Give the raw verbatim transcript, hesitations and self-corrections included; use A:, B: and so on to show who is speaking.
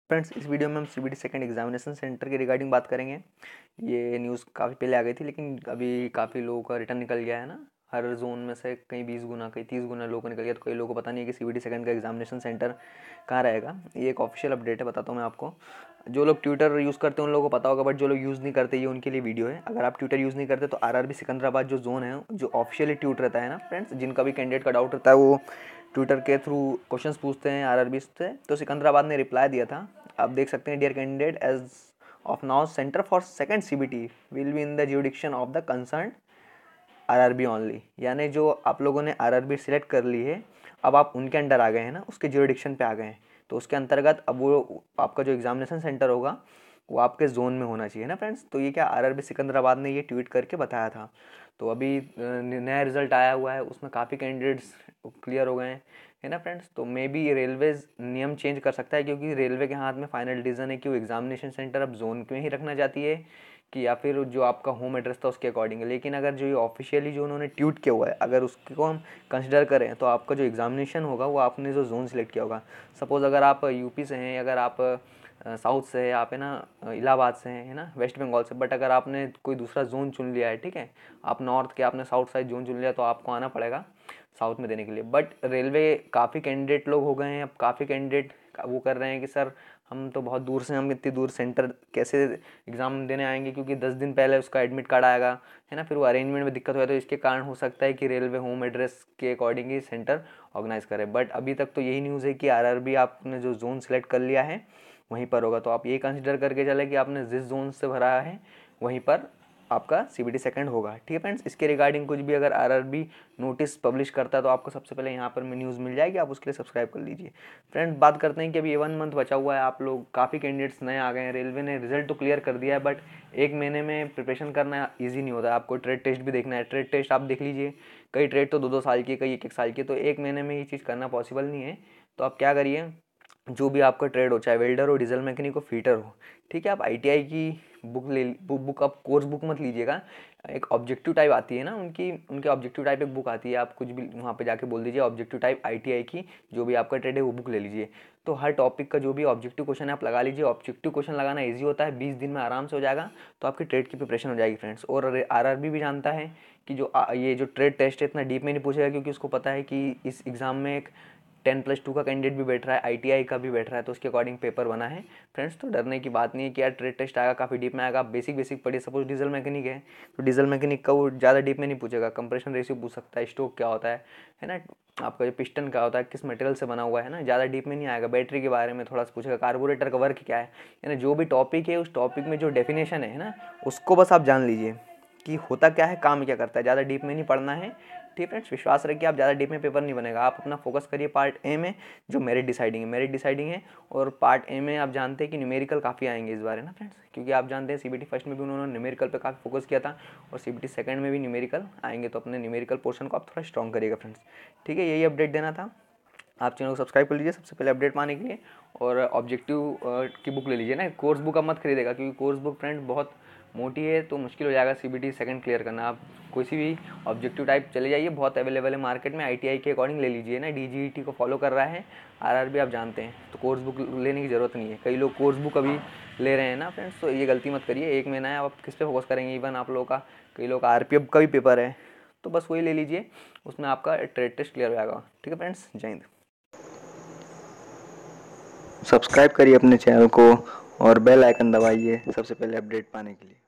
A: Friends, इस video में हम सीबीटी सेकंड एग्जामिनेशन सेंटर के रिगार्डिंग बात करेंगे। ये न्यूज़ काफ़ी पहले आ गई थी, लेकिन अभी काफ़ी लोगों का रिटर्न निकल गया है ना। हर जोन में से कहीं बीस गुना कहीं तीस गुना लोगों को निकल गया, तो कई लोगों को पता नहीं है कि सीबीटी सेकंड का एग्जामिनेशन सेंटर कहाँ रहेगा। ये एक ऑफिशियल अपडेट है, बताता हूँ मैं आपको। जो लोग ट्विटर यूज़ करते हैं उन लोगों को पता होगा, बट जो लोग यूज़ नहीं करते ये उनके लिए वीडियो है। अगर आप ट्विटर यूज़ नहीं करते तो आरआरबी सिकंदराबाद जो जोन है, जो ऑफिशियली ट्वीट रहता है ना फ्रेंड्स, जिनका भी कैंडिडेट का डाउट रहता है वो ट्विटर के थ्रू क्वेश्चंस पूछते हैं आरआरबी से। तो सिकंदराबाद ने रिप्लाई दिया था, आप देख सकते हैं। Dear candidate, as of now centre for second CBT will be in the jurisdiction of the concern RRB only. यानी जो आप लोगों ने आरआरबी सिलेक्ट कर ली है, अब आप उनके अंडर आ गए हैं ना, उसके ज्यूडिक्शन पे आ गए हैं। तो उसके अंतर्गत अब वो आपका जो एग्जामिनेशन सेंटर होगा वो आपके जोन में होना चाहिए ना फ्रेंड्स। तो ये क्या आरआरबी सिकंदराबाद ने ये ट्वीट करके बताया था। तो अभी नया रिजल्ट आया हुआ है, उसमें काफ़ी कैंडिडेट्स क्लियर हो गए हैं, है ना फ्रेंड्स। तो मे बी रेलवेज नियम चेंज कर सकता है, क्योंकि रेलवे के हाथ में फाइनल डिसीजन है कि वो एग्जामिनेशन सेंटर अब जोन में ही रखना चाहती है कि या फिर जो आपका होम एड्रेस था उसके अकॉर्डिंग है। लेकिन अगर जो ये ऑफिशियली जो उन्होंने ट्वीट किया हुआ है, अगर उसको हम कंसिडर करें तो आपका जो एग्जामिनेशन होगा वो आपने जो जोन सिलेक्ट किया होगा। सपोज़ अगर आप यूपी से हैं, अगर आप साउथ से है, आप है ना इलाहाबाद से हैं, है ना वेस्ट बंगाल से, बट अगर आपने कोई दूसरा जोन चुन लिया है, ठीक है, आप नॉर्थ के आपने साउथ साइड जोन चुन लिया, तो आपको आना पड़ेगा साउथ में देने के लिए। बट रेलवे काफ़ी कैंडिडेट लोग हो गए हैं, अब काफ़ी कैंडिडेट वो कर रहे हैं कि सर हम तो बहुत दूर से, हम इतनी दूर सेंटर कैसे एग्ज़ाम देने आएंगे, क्योंकि दस दिन पहले उसका एडमिट कार्ड आएगा, है ना, फिर वो अरेंजमेंट में दिक्कत हुआ। तो इसके कारण हो सकता है कि रेलवे होम एड्रेस के अकॉर्डिंग ही सेंटर ऑर्गेनाइज करे। बट अभी तक तो यही न्यूज़ है कि आरआरबी आपने जो जोन सेलेक्ट कर लिया है वहीं पर होगा। तो आप ये कंसिडर करके चले कि आपने जिस जोन से भरा है वहीं पर आपका सीबीटी सेकंड होगा, ठीक है फ्रेंड्स। इसके रिगार्डिंग कुछ भी अगर आरआरबी नोटिस पब्लिश करता है तो आपको सबसे पहले यहाँ पर न्यूज़ मिल जाएगी, आप उसके लिए सब्सक्राइब कर लीजिए। फ्रेंड्स, बात करते हैं कि अभी वन मंथ बचा हुआ है, आप लोग काफ़ी कैंडिडेट्स नए आ गए हैं। रेलवे ने रिजल्ट तो क्लियर कर दिया है, बट एक महीने में प्रिपरेशन करना ईजी नहीं होता है। आपको ट्रेड टेस्ट भी देखना है, ट्रेड टेस्ट आप देख लीजिए, कई ट्रेड तो दो दो साल की, कई एक एक साल की, तो एक महीने में ये चीज़ करना पॉसिबल नहीं है। तो आप क्या करिए, जो भी आपका ट्रेड हो, चाहे वेल्डर हो, डीजल मैकेनिक हो, फीटर हो, ठीक है, आप आईटीआई की बुक ले बुक बुक आप कोर्स बुक मत लीजिएगा। एक ऑब्जेक्टिव टाइप आती है ना उनकी, उनके ऑब्जेक्टिव टाइप एक बुक आती है, आप कुछ भी वहाँ पे जाके बोल दीजिए ऑब्जेक्टिव टाइप आईटीआई की, जो भी आपका ट्रेड है वो बुक ले लीजिए। तो हर टॉपिक का जो भी ऑब्जेक्टिव क्वेश्चन है आप लगा लीजिए। ऑब्जेक्टिव क्वेश्चन लगाना ईजी होता है, बीस दिन में आराम से हो जाएगा। तो आपकी ट्रेड की प्रिपरेशन हो जाएगी फ्रेंड्स। और आरआरबी भी जानता है कि जो ये जो ट्रेड टेस्ट है इतना डीप में नहीं पूछेगा, क्योंकि उसको पता है कि इस एग्ज़ाम में एक टेन प्लस टू का कैंडिडेट भी बैठ रहा है, आईटीआई का भी बैठ रहा है, तो उसके अकॉर्डिंग पेपर बना है फ्रेंड्स। तो डरने की बात नहीं है कि यार ट्रेड टेस्ट आएगा, काफ़ी डीप में आएगा। आप बेसिक बेसिक पढ़िए। सपोज डीजल मैकेनिक है तो डीजल मैकेनिक का वो ज़्यादा डीप में नहीं पूछेगा, कंप्रेशन रेशियो पूछ सकता है, स्ट्रोक क्या होता है है ना, आपका जो पिस्टन क्या होता है, किस मटेरियल से बना हुआ है ना, ज़्यादा डीप में नहीं आएगा। बैटरी के बारे में थोड़ा सा पूछेगा, कार्बोरेटर का वर्क क्या है ना, जो भी टॉपिक है उस टॉपिक में जो डेफिनेशन है ना उसको बस आप जान लीजिए कि होता क्या है, काम क्या करता है। ज़्यादा डीप में नहीं पढ़ना है, ठीक फ्रेंड्स। विश्वास रखिए, आप ज़्यादा डीप में पेपर नहीं बनेगा। आप अपना फोकस करिए पार्ट ए में, जो मेरिट डिसाइडिंग है, मेरिट डिसाइडिंग है। और पार्ट ए में आप जानते हैं कि न्यूमेरिकल काफ़ी आएंगे इस बार, है ना फ्रेंड्स, क्योंकि आप जानते हैं सीबीटी फर्स्ट में भी उन्होंने न्यूमेरिकल पे काफ़ी फोकस किया था, और सीबीटी सेकंड में भी न्यूमेरिकल आएंगे। तो अपने न्यूमेरिकल पोर्शन को आप थोड़ा स्ट्रॉन्ग करिएगा फ्रेंड्स, ठीक है। यही अपडेट देना था। आप चैनल को सब्सक्राइब कर लीजिए सबसे पहले अपडेट पाने के लिए। और ऑब्जेक्टिव की बुक ले लीजिए ना, कोर्स बुक आप मत खरीदेगा, क्योंकि कोर्स बुक फ्रेंड बहुत मोटी है, तो मुश्किल हो जाएगा सीबीटी सेकंड क्लियर करना। आप कोई सी भी ऑब्जेक्टिव टाइप चले जाइए, बहुत अवेलेबल है मार्केट में, आईटीआई के अकॉर्डिंग ले लीजिए ना। डीजीईटी को फॉलो कर रहा है आरआरबी, आप जानते हैं, तो कोर्स बुक लेने की ज़रूरत नहीं है। कई लोग कोर्स बुक अभी ले रहे हैं ना फ्रेंड्स, तो ये गलती मत करिए। एक महीना है, आप किस पे फोकस करेंगे। इवन आप लोगों का, कई लोग का आरपीएफ का भी पेपर है, तो बस वही ले लीजिए, उसमें आपका ट्रेड टेस्ट क्लियर हो जाएगा, ठीक है फ्रेंड्स। जय हिंद। सब्सक्राइब करिए अपने चैनल को और बेल आइकन दबाइए सबसे पहले अपडेट पाने के लिए।